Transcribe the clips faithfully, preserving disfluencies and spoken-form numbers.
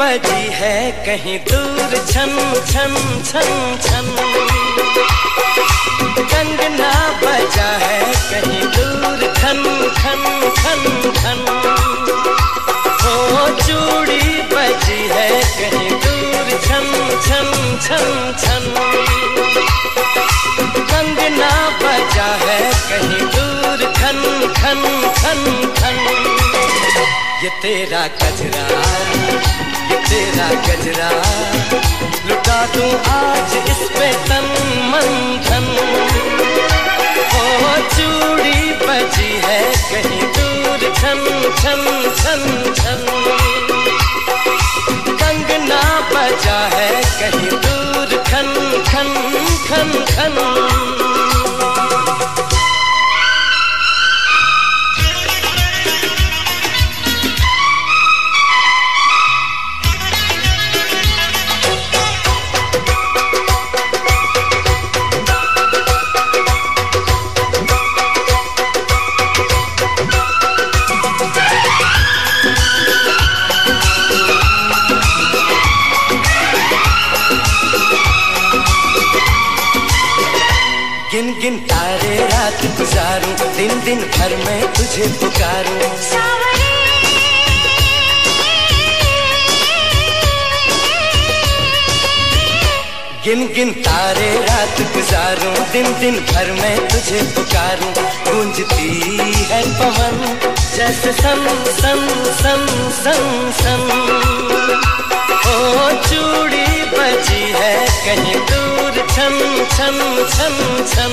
बजी है कहीं दूर छन छन छन छन, कंगना बजा है कहीं दूर खन खन खन खन, हो चूड़ी बजी है कहीं दूर छन छन छन छन, कंगना बजा है कहीं दूर खन खन खन खन। ये तेरा गजरा, ये तेरा गजरा, लुटा दूं आज इस पे तन मन धन, ओ चूड़ी बजी है कहीं दूर छन छन छन छन, कंगना बजा है कहीं दूर खन खन खन खन। गिन गिन तारे रात गुजारूं, दिन दिन भर मैं तुझे पुकारूं, गिन गिन तारे रात गुजारूं, दिन दिन भर मैं तुझे पुकारूं। गूंजती है पवन जैसे सन सन सन सन सन, ओ चूड़ी बजी है कहीं दूर छन छन छन छन,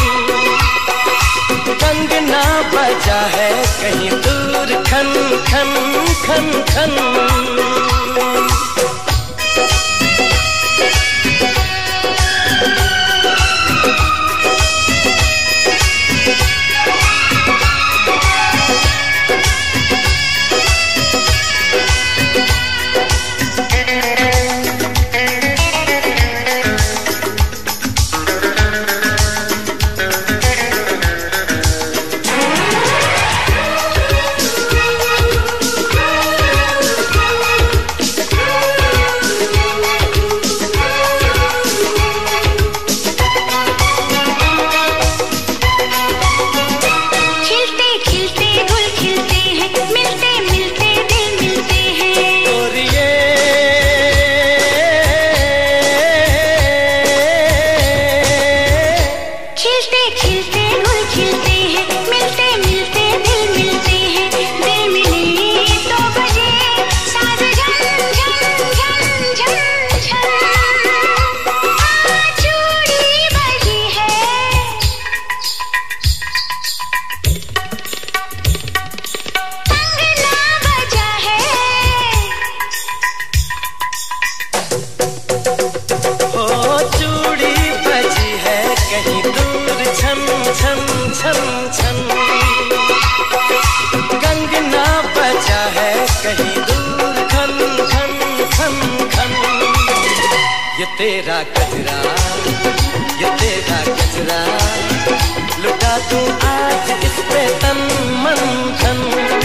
कंगना बजा है कहीं दूर खन खन खन खन। कंगना बजा है कहीं दूर खन खन खन खन। ये तेरा गजरा, ये तेरा गजरा, लुटा दूं आज इस पे तन मन धन।